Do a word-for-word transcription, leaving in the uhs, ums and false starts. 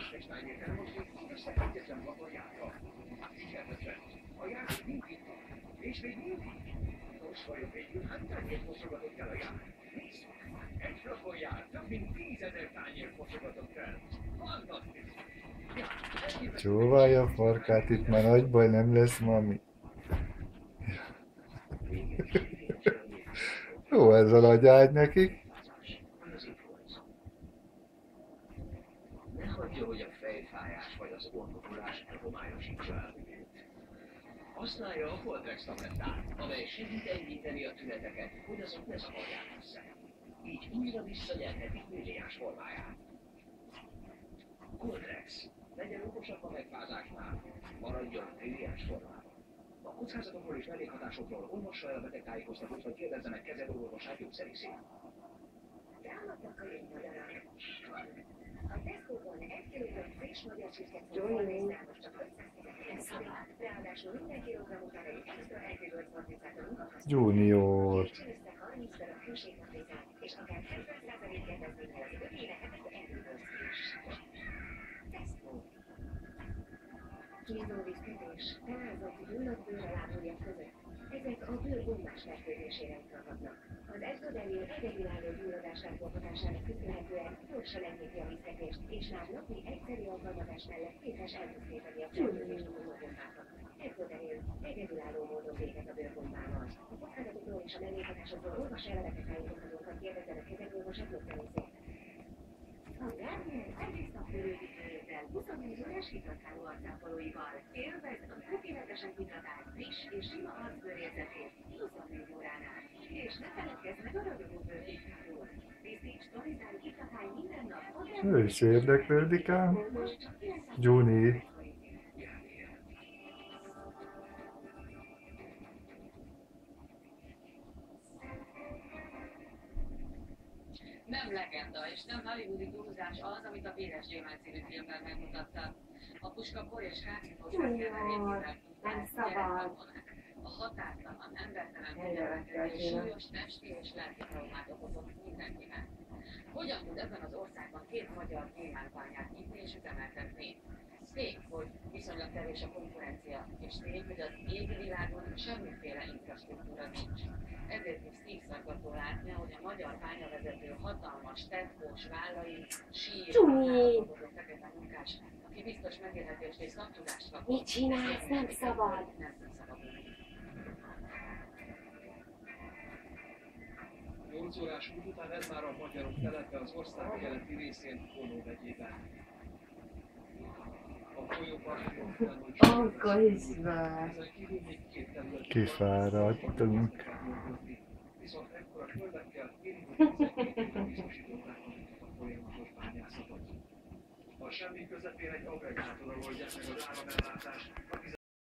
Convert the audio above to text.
És még mindig. Most vagyok végül, hát tányért mosogatott el a jár. Nézd, egy rakoljár, több mint tízezer tányért mosogatott el. Fantasztikus. Csóválja a farkát, itt már nagy baj nem lesz, mami. Jó ez a nagy ágy nekik. Ne hagyja, hogy a fejfájás vagy az orvokulás elhomályosítsa el. Használja a Foltrex tablettát, amely segít enyhíteni a tüneteket, hogy azok ne zavarják össze. Így újra visszanyerhetik milliás formáját. Foltrex. Legyen okosabb a megfázásnál. Maradjon milliás formában. A kockázatokról és mellékhatásokról olvassa el a betegtájékoztatót, vagy kérdezze meg kezelőorvosát gyógyszerészét. Támadtak a jégmadarak. A Tesco-ban egy kilogramm friss magyar csirkecukor most csak ötszáztizenkilenc forint. Ráadásul minden kilogramm után egy extra elkülött szortizátor munkahasználat. Junior. Csőztek harminc darab hőségmatricát, és akár hetven százalék kedvezménnyel az öt éve hetente elkülött is. Tesco. Kézóvízkötés, beázott gyulladt bőr a lábujjak között. Ezek a bőr gombás fertőzésére utalhatnak. Az eszközeliő egyedülálló gyulladás látogatásának köszönhetően gyorsan enyhíti a vízfekvést, és már napi egyszerű alkalmazás mellett képes elpusztítani a fertőzést okozó gombákat. Eszközeliő egyedülálló módon végez a bőrgombával. A kockázatokról és a mellékhatásokról olvassa el a betegtájékoztatókat, kérdezzen a kezelőorvosát gyógyszerészét. A Garnier egész nap fölőzítőjével huszonnégy órás hidratáló arcápolóival élvezd a tökéletesen hidratált, friss és sima arcbőrérzetét huszonnégy óránál. És ne feledkezz meg a ragyogó bőrhidratról. Tisztíts, tonizálj, hidratálj minden nap. Ő is érdeklődik ám. Juni. Nem legenda és nem hollywoodi túlzás az, amit a Véres Gyémánt című filmben megmutattak. A puska boly és hátizós megkeverésével tudták, a határtalan, embertelen figyelmetről és súlyos testi és lelki traumát okozott mindenkinek. Hogyan tud ebben az országban két magyar gyémántbányát nyitni és üzemeltetni? Tény, hogy viszonylag kevés a konkurencia, és tény, hogy az égi világon semmiféle infrastruktúra nincs. Ezért is szívszaggató látni, hogy a magyar bányavezető hatalmas, tetkós vállai sír, a fekete munkás, aki biztos megélhetést és szaktudást kapott. Mit csinálsz? Nem szabad! Nem szabad. nyolc órás út után ez már a magyarok telepe az ország keleti részén, Konó megyében. A folyóparton Akkor is már. Kifáradtunk. Viszont ekkora földekkel érintett biztosították a folyamatos bányászatot. A semmi közepén egy agregátor oldják meg az áramellátást,